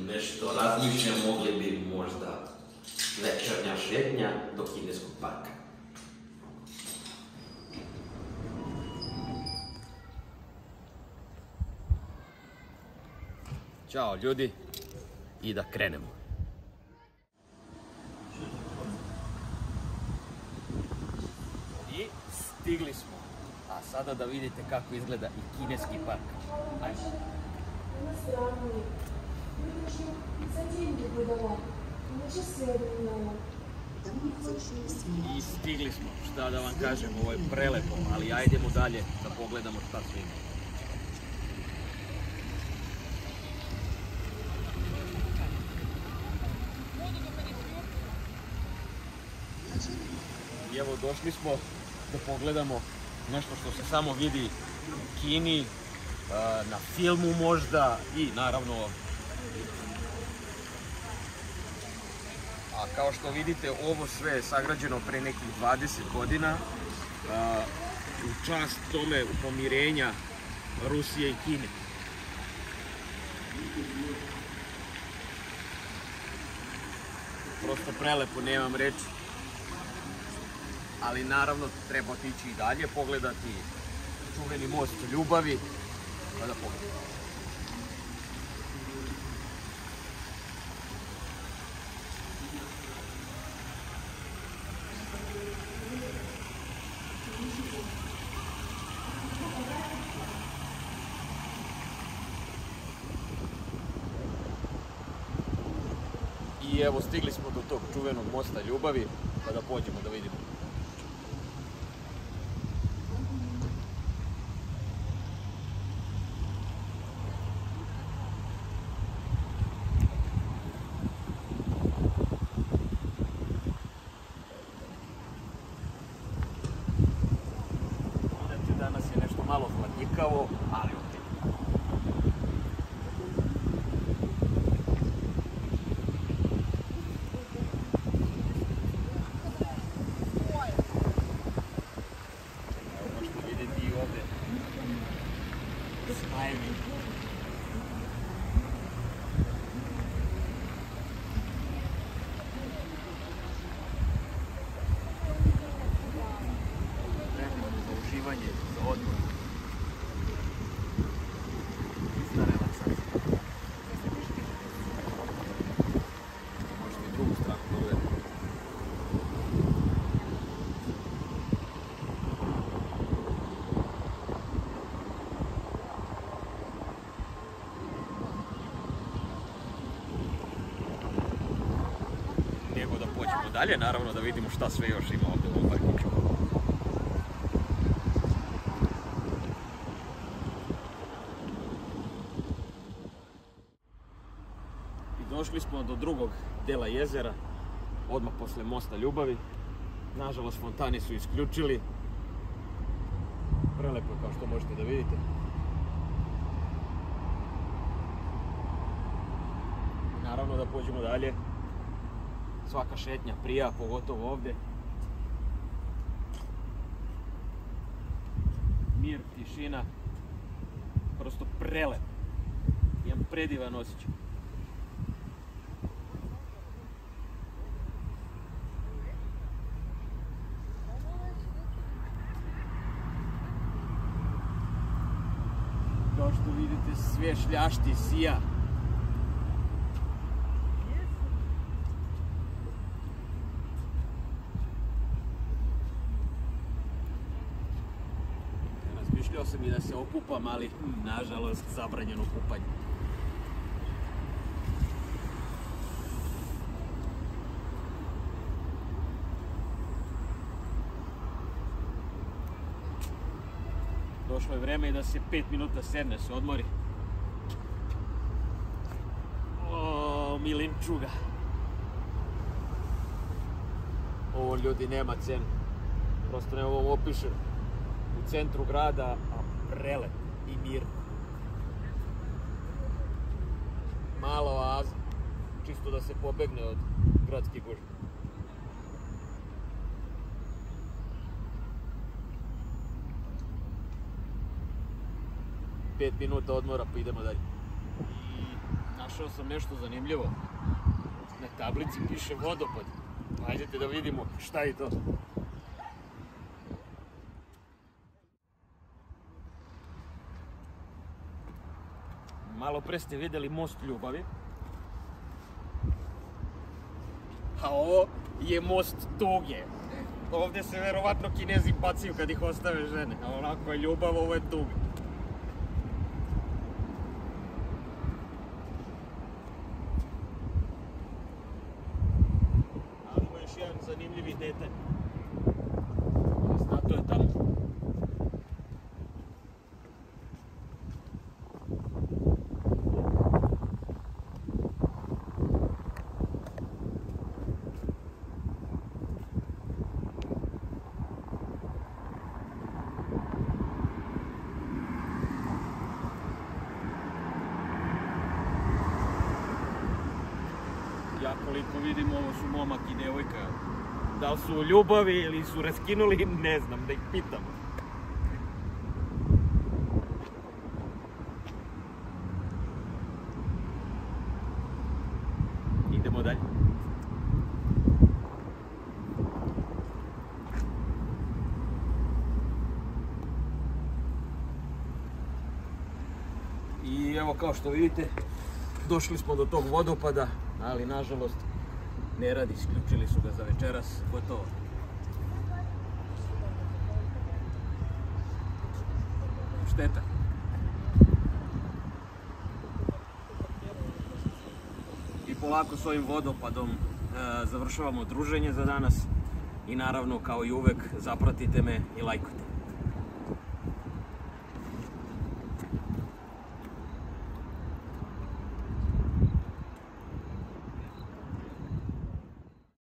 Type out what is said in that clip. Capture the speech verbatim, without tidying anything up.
nešto razmišljam, mogli bi možda večernja šetnja do kineskog parka. Ćao ljudi, i da krenemo. I stigli smo, a sada da vidite kako izgleda i kineski park. Ajmo. I stigli smo, šta da vam kažem, ovo je prelepo, ali ajdemo dalje da pogledamo šta sve ima. I evo došli smo da pogledamo nešto što se samo vidi u Kini, na filmu možda i naravno. A kao što vidite, ovo sve je sagrađeno pre nekih dvadeset godina u čast tome pomirenja Rusije i Kine. Prosto prelepo, nemam reči. Ali naravno treba otići i dalje, pogledati čuveni most ljubavi, pa da pogledamo. I evo stigli smo do tog čuvenog mosta ljubavi, pa da pođemo da vidimo. Danas je nešto malo hladnjikavo, ali ok. Evo možete vidjeti i ovdje smajevi. Za odmor i za relaksaciju. Možete i drugu stranu pogledati. Nego da pođemo dalje, naravno da vidimo šta sve još ima ovdje u ovom parkiću. Došli smo do drugog dela jezera, odmah posle mosta ljubavi. Nažalost, fontani su isključili. Prelepo je, kao što možete da vidite. Naravno da pođemo dalje. Svaka šetnja prija, pogotovo ovdje. Mir, tišina, prosto prelep. Jedan predivan osjećaj. Kao što vidite, sve šljašti, sija. Razmišljao sam i da se okupam, ali nažalost zabranjeno kupanje. Došlo je vreme i da se pet minuta sedne, se odmori. O, milinčuga. Ovo ljudi nema cenu. Prosto ne ovo opišem. U centru grada, a prelep i mir. Mala oaza, čisto da se pobegne od gradske gužve. Pet minuta odmora pa idemo dalje. I Našao sam nešto zanimljivo. Na tablici piše vodopad. Hajdete da vidimo šta je to. Malo pre ste videli most ljubavi. A ovo je most tuge. Ovdje se verovatno Kinezi baciju kad ih ostave žene. A onako je ljubav, ovo je tuga. Ali ima još jedan zanimljivi detalj. Stato je tamo. Ja koliko vidim, ovo su momak i devojka. Da li su u ljubavi ili su raskinuli, ne znam, da ih pitam. Idemo dalje. I evo, kao što vidite, došli smo do tog vodopada, ali nažalost ne radi, isključili su ga za večeras, gotovo. Šteta. I polako s ovim vodopadom e, završavamo druženje za danas i naravno, kao i uvek, zapratite me i lajkujte.